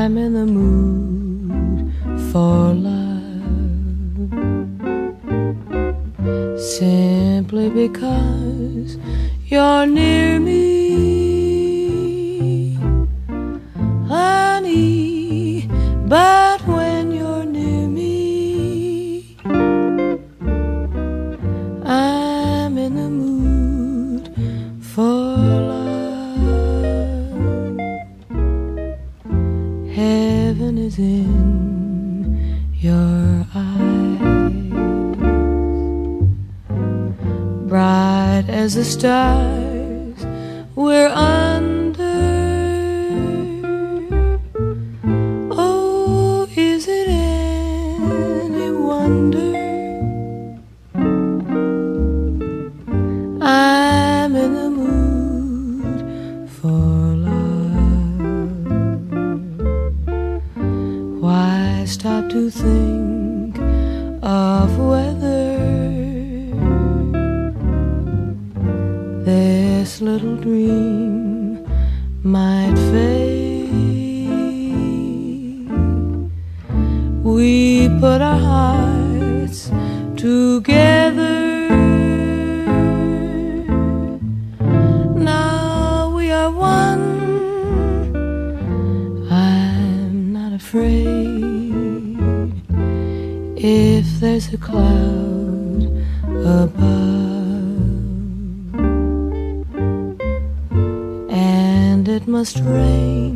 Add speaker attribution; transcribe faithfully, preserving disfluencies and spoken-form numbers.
Speaker 1: I'm in the mood for love, simply because you're near me, honey. But when you're near me, I'm in the mood for love. Heaven is in your eyes, bright as the stars we're under. Oh, is it any wonder I'm in the mood for love? Why stop to think of whether this little dream might fade? We put our hearts together, now we are one. I'm not afraid if there's a cloud above, and it must rain